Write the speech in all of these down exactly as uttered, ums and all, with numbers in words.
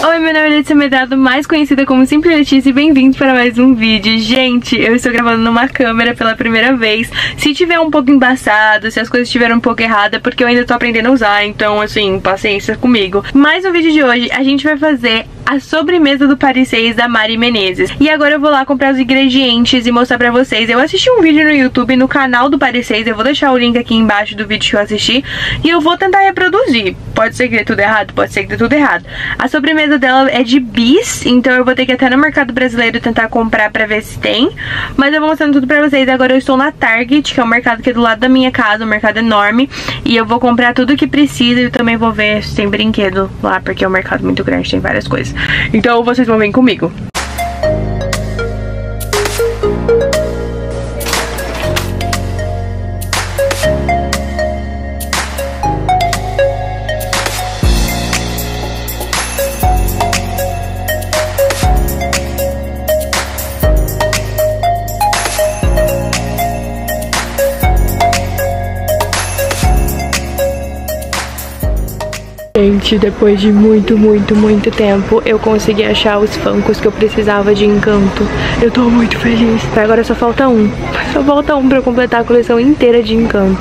Oi, meu nome é Letícia Medrado, mais conhecida como Simples Letícia, e bem-vindos para mais um vídeo. Gente, eu estou gravando numa câmera pela primeira vez. Se tiver um pouco embaçado, se as coisas estiverem um pouco erradas, porque eu ainda tô aprendendo a usar, então, assim, paciência comigo. Mas no vídeo de hoje, a gente vai fazer a sobremesa do Paris seis da Mari Menezes. E agora eu vou lá comprar os ingredientes e mostrar pra vocês. Eu assisti um vídeo no YouTube, no canal do Paris seis, eu vou deixar o link aqui embaixo do vídeo que eu assisti, e eu vou tentar reproduzir. Pode ser que dê tudo errado, pode ser que dê tudo errado. A sobremesa dela é de bis, então eu vou ter que ir até no mercado brasileiro tentar comprar pra ver se tem. Mas eu vou mostrando tudo pra vocês. Agora eu estou na Target, que é um mercado que é do lado da minha casa, um mercado enorme, e eu vou comprar tudo que precisa. E também vou ver se tem brinquedo lá, porque é um mercado muito grande, tem várias coisas. Então vocês vão vir comigo. Gente, depois de muito, muito, muito tempo, eu consegui achar os Funkos que eu precisava de Encanto. Eu tô muito feliz. Agora só falta um. Só falta um pra eu completar a coleção inteira de Encanto.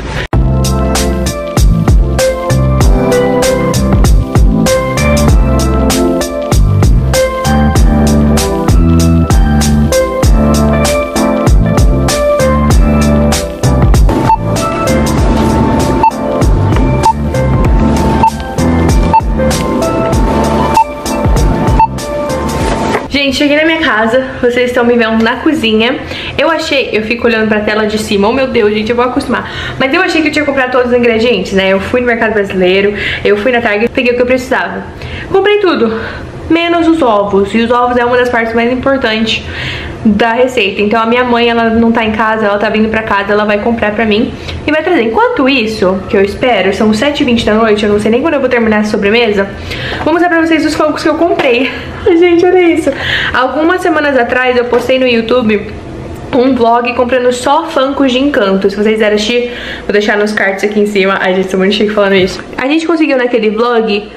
Gente, cheguei na minha casa, vocês estão me vendo na cozinha. Eu achei, eu fico olhando pra tela de cima, oh meu Deus, gente, eu vou acostumar. Mas eu achei que eu tinha comprado todos os ingredientes, né? Eu fui no mercado brasileiro, eu fui na Target, peguei o que eu precisava. Comprei tudo, menos os ovos. E os ovos é uma das partes mais importantes da receita. Então a minha mãe, ela não tá em casa, ela tá vindo pra casa, ela vai comprar pra mim e vai trazer. Enquanto isso, que eu espero, são sete e vinte da noite, eu não sei nem quando eu vou terminar essa sobremesa. Vou mostrar pra vocês os Funkos que eu comprei. Gente, olha isso. Algumas semanas atrás eu postei no YouTube um vlog comprando só Funkos de Encanto. Se vocês quiserem assistir, vou deixar nos cards aqui em cima. Ai, gente, tô muito chique falando isso. A gente conseguiu naquele vlog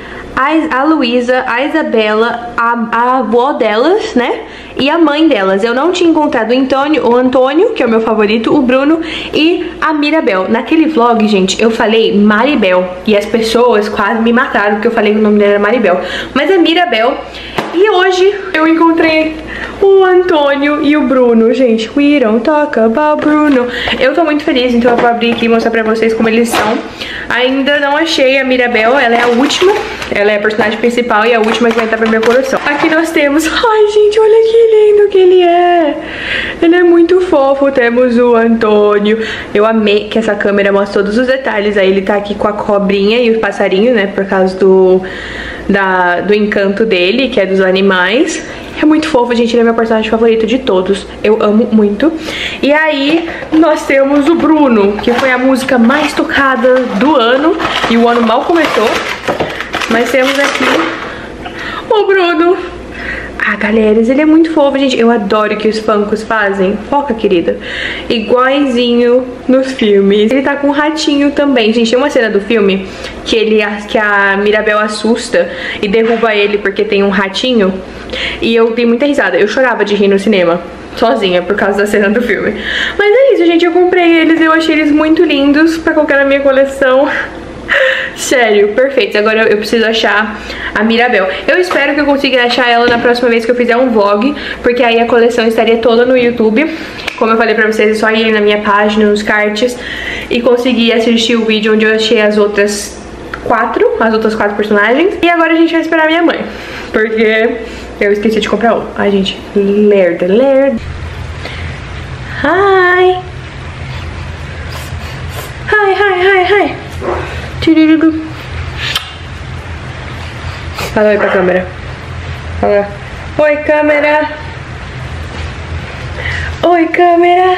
a Luísa, a Isabela, a, a avó delas, né? E a mãe delas. Eu não tinha encontrado o Antônio, o Antônio, que é o meu favorito, o Bruno e a Mirabel. Naquele vlog, gente, eu falei Maribel. E as pessoas quase me mataram porque eu falei que o nome dela era Maribel. Mas é Mirabel. E hoje eu encontrei o Antônio e o Bruno. Gente, we don't talk about Bruno. Eu tô muito feliz, então eu vou abrir aqui e mostrar pra vocês como eles são. Ainda não achei a Mirabel, ela é a última. Ela é a personagem principal e a última que vai entrar pra minha coleção. Aqui nós temos... Ai, gente, olha que lindo que ele é. Ele é muito fofo. Temos o Antônio. Eu amei que essa câmera mostra todos os detalhes. Aí ele tá aqui com a cobrinha e o passarinho, né? Por causa do, da, do encanto dele, que é dos animais. É muito fofo, gente. Ele é meu personagem favorito de todos. Eu amo muito. E aí, nós temos o Bruno, que foi a música mais tocada do ano. E o ano mal começou. Mas temos aqui o Bruno. Ah, galera, ele é muito fofo, gente. Eu adoro o que os Funkos fazem. Foca, querida. Iguaizinho nos filmes. Ele tá com um ratinho também. Gente, tem uma cena do filme que, ele, que a Mirabel assusta e derruba ele porque tem um ratinho. E eu dei muita risada. Eu chorava de rir no cinema, sozinha, por causa da cena do filme. Mas é isso, gente. Eu comprei eles. Eu achei eles muito lindos pra colocar na minha coleção. Sério, perfeitos. Agora eu, eu preciso achar a Mirabel. Eu espero que eu consiga achar ela na próxima vez que eu fizer um vlog, porque aí a coleção estaria toda no YouTube. Como eu falei pra vocês, é só ir na minha página, nos cards, e conseguir assistir o vídeo onde eu achei as outras quatro, as outras quatro personagens. E agora a gente vai esperar a minha mãe, porque eu esqueci de comprar um. Ai, gente, lerda, lerda. Hi. Hi, hi, hi, hi. Fala oi pra câmera. Fala. Oi, câmera. Oi, câmera.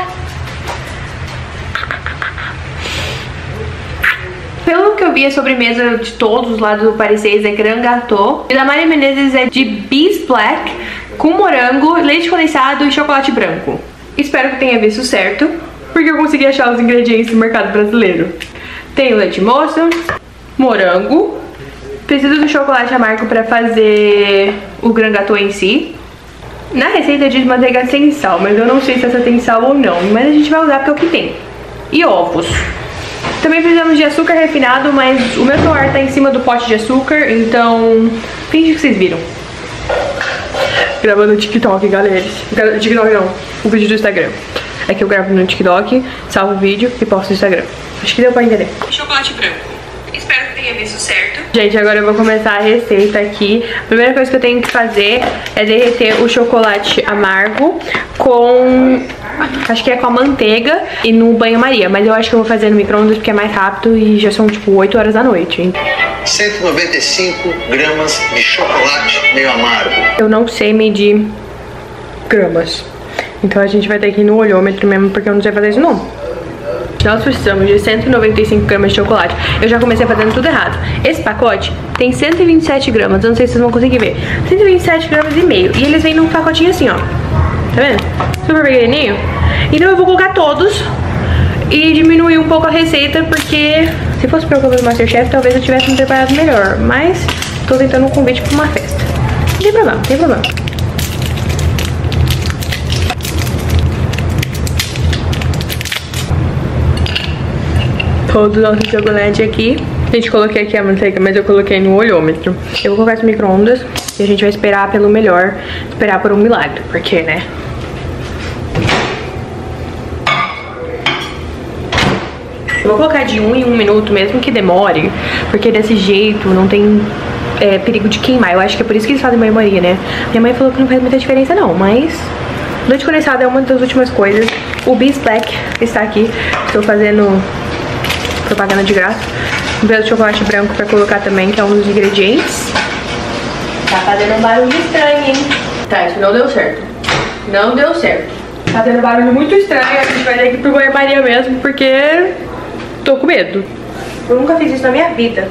Pelo que eu vi, a sobremesa de todos os lados do Paris seis é Grand Gâteau. E da Mari Menezes é de Bis Black, com morango, leite condensado e chocolate branco. Espero que tenha visto certo, porque eu consegui achar os ingredientes no mercado brasileiro. Tem leite moça, morango, Preciso do chocolate amargo pra fazer o Grand Gâteau em si. Na receita diz manteiga sem sal, mas eu não sei se essa tem sal ou não. Mas a gente vai usar porque é o que tem. E ovos. Também precisamos de açúcar refinado, mas o meu celular tá em cima do pote de açúcar, então finge que vocês viram. Gravando no TikTok, galera. TikTok não, o vídeo do Instagram. É que eu gravo no TikTok, salvo o vídeo e posto no Instagram. Acho que deu pra entender. Chocolate branco. Espero que tenha visto certo. Gente, agora eu vou começar a receita aqui. A primeira coisa que eu tenho que fazer é derreter o chocolate amargo com... acho que é com a manteiga e no banho-maria. Mas eu acho que eu vou fazer no micro-ondas porque é mais rápido e já são tipo oito horas da noite, hein? cento e noventa e cinco gramas de chocolate meio amargo. Eu não sei medir gramas. Então a gente vai ter que ir no olhômetro mesmo porque eu não sei fazer isso não. Nós precisamos de cento e noventa e cinco gramas de chocolate. Eu já comecei fazendo tudo errado. Esse pacote tem cento e vinte e sete gramas. Eu não sei se vocês vão conseguir ver. cento e vinte e sete gramas e meio. E eles vêm num pacotinho assim, ó. Tá vendo? Super pequenininho. Então eu vou colocar todos e diminuir um pouco a receita, porque se fosse pra eu comer no Masterchef, talvez eu tivesse me preparado melhor. Mas tô tentando um convite pra uma festa. Não tem problema, não tem problema. Todo o nosso chocolate aqui. Gente, coloquei aqui a manteiga, mas eu coloquei no olhômetro. Eu vou colocar esse micro-ondas e a gente vai esperar pelo melhor, esperar por um milagre, porque, né? Eu vou colocar de um em um minuto, mesmo que demore, porque desse jeito não tem é, perigo de queimar. Eu acho que é por isso que eles fazem banho-maria, né? Minha mãe falou que não faz muita diferença não, mas leite condensado é uma das últimas coisas. O Bis Black está aqui. Estou fazendo propaganda de graça. Um pedaço de chocolate branco pra colocar também, que é um dos ingredientes. Tá fazendo um barulho estranho, hein? Tá, isso não deu certo. Não deu certo. Tá tendo um barulho muito estranho. A gente vai ter que ir pro banho-maria mesmo, porque tô com medo. Eu nunca fiz isso na minha vida.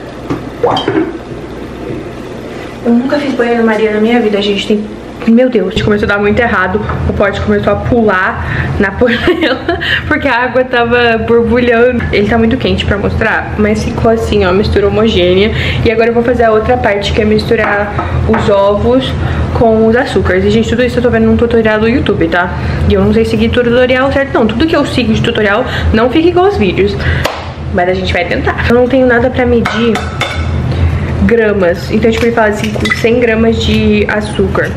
Eu nunca fiz banho-maria na minha vida, gente. Tem... Meu Deus, começou a dar muito errado. O pote começou a pular na panela porque a água tava borbulhando. Ele tá muito quente pra mostrar, mas ficou assim, ó, mistura homogênea. E agora eu vou fazer a outra parte, que é misturar os ovos com os açúcares. E, gente, tudo isso eu tô vendo num tutorial do YouTube, tá? E eu não sei seguir tutorial certo, não. Tudo que eu sigo de tutorial não fica igual aos vídeos, mas a gente vai tentar. Eu não tenho nada pra medir gramas. Então, tipo, ele fala assim, com cem gramas de açúcar.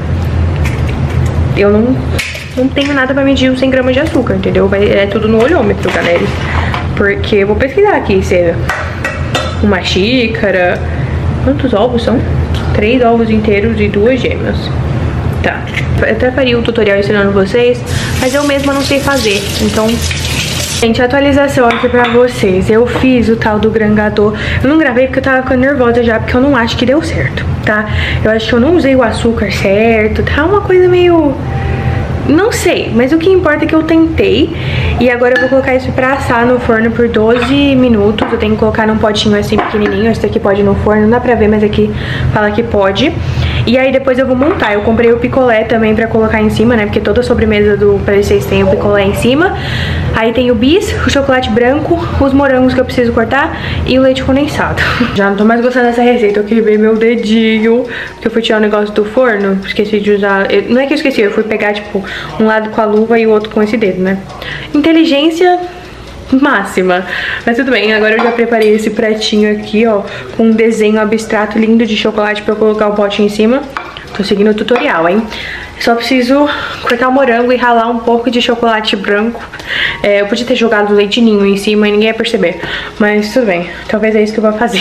Eu não, não tenho nada pra medir os cem gramas de açúcar, entendeu? Vai, é tudo no olhômetro, galera. Porque eu vou pesquisar aqui se é uma xícara. Quantos ovos são? Três ovos inteiros e duas gêmeas. Tá. Eu até faria um tutorial ensinando vocês, mas eu mesma não sei fazer. Então, gente, atualização aqui pra vocês. Eu fiz o tal do Grand Gâteau. Eu não gravei porque eu tava ficando nervosa já, porque eu não acho que deu certo, tá? Eu acho que eu não usei o açúcar certo. Tá uma coisa meio... não sei, mas o que importa é que eu tentei. E agora eu vou colocar isso pra assar no forno por doze minutos. Eu tenho que colocar num potinho assim pequenininho. Esse daqui pode ir no forno, não dá pra ver, mas aqui fala que pode. E aí depois eu vou montar. Eu comprei o picolé também pra colocar em cima, né? Porque toda sobremesa do Pra Vocês tem o picolé em cima. Aí tem o bis, o chocolate branco, os morangos que eu preciso cortar e o leite condensado. Já não tô mais gostando dessa receita. Eu quebrei meu dedinho, porque eu fui tirar o negócio do forno. Esqueci de usar... Eu... não é que eu esqueci, eu fui pegar, tipo, um lado com a luva e o outro com esse dedo, né? Inteligência máxima. Mas tudo bem, agora eu já preparei esse pratinho aqui, ó, com um desenho abstrato lindo de chocolate pra eu colocar o pote em cima. Tô seguindo o tutorial, hein? Só preciso cortar o morango e ralar um pouco de chocolate branco. É, eu podia ter jogado leite ninho em cima e ninguém ia perceber. Mas tudo bem, talvez é isso que eu vou fazer.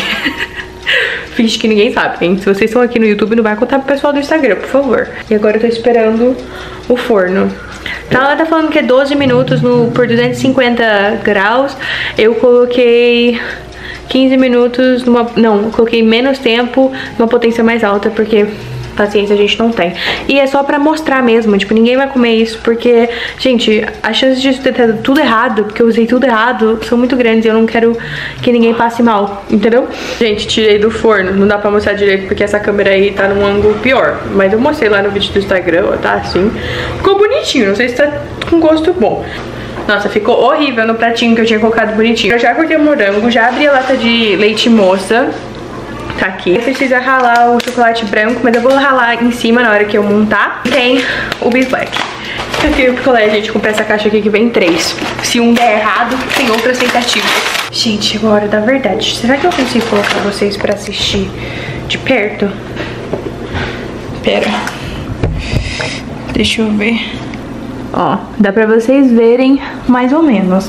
Finge que ninguém sabe, hein? Se vocês estão aqui no YouTube, não vai contar pro pessoal do Instagram, por favor. E agora eu tô esperando o forno. Então ela tá falando que é doze minutos no, por duzentos e cinquenta graus. Eu coloquei quinze minutos numa... não, eu coloquei menos tempo numa potência mais alta, porque paciência a gente não tem. E é só pra mostrar mesmo, tipo, ninguém vai comer isso, porque, gente, as chances de ter dado tudo errado, porque eu usei tudo errado, são muito grandes e eu não quero que ninguém passe mal, entendeu? Gente, tirei do forno, não dá pra mostrar direito porque essa câmera aí tá num ângulo pior, mas eu mostrei lá no vídeo do Instagram, ó, tá assim. Ficou bonitinho, não sei se tá com gosto bom. Nossa, ficou horrível no pratinho que eu tinha colocado bonitinho. Eu já cortei o morango, já abri a lata de leite moça. tá aqui. Precisa ralar o chocolate branco, mas eu vou ralar em cima na hora que eu montar. Tem o Bis Black. Aqui o picolé, gente, comprei essa caixa aqui que vem três. Se um der errado, tem outras tentativas. Gente, chegou a hora da verdade. Será que eu consigo colocar vocês pra assistir de perto? Pera. Deixa eu ver. Ó, dá pra vocês verem mais ou menos.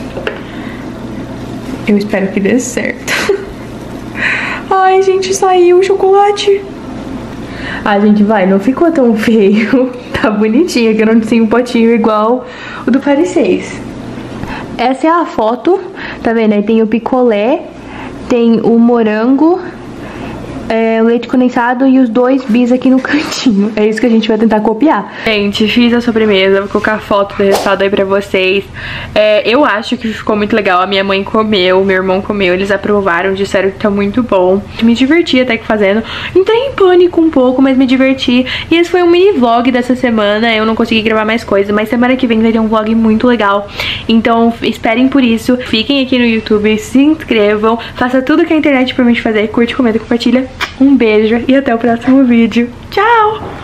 Eu espero que dê certo. Ai, gente, saiu o chocolate. Ah, gente, vai, não ficou tão feio. Tá bonitinho, que eu não tinha um potinho igual o do Paris seis. Essa é a foto, tá vendo? Aí tem o picolé, tem o morango, é, o leite condensado e os dois bis aqui no cantinho. É isso que a gente vai tentar copiar. Gente, fiz a sobremesa, vou colocar a foto do resultado aí pra vocês. É, eu acho que ficou muito legal. A minha mãe comeu, meu irmão comeu, eles aprovaram, disseram que tá muito bom. Me diverti até que fazendo. Entrei em pânico um pouco, mas me diverti. E esse foi um mini vlog dessa semana. Eu não consegui gravar mais coisas, mas semana que vem vai ter um vlog muito legal. Então esperem por isso. Fiquem aqui no YouTube, se inscrevam, faça tudo que a internet permite fazer. Curte, comenta, compartilha. Um beijo e até o próximo vídeo. Tchau!